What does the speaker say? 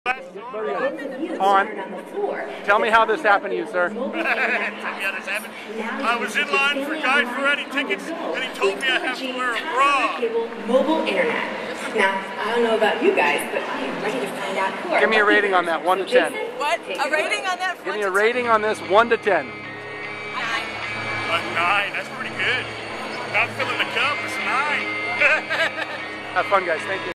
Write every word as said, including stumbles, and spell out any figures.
On. Tell me how this happened to you, sir. Tell me how this happened. I was in line for Guy Fieri tickets, and he told me I have to wear a bra. Cable mobile internet. Now, I don't know about you guys, but I am ready to find out who. Give me a rating on that, one to ten. What? A rating on that? Give me a rating on this, one to ten. Nine. A nine. That's pretty good. Not filling the cup. It's nine. Have fun, guys. Thank you.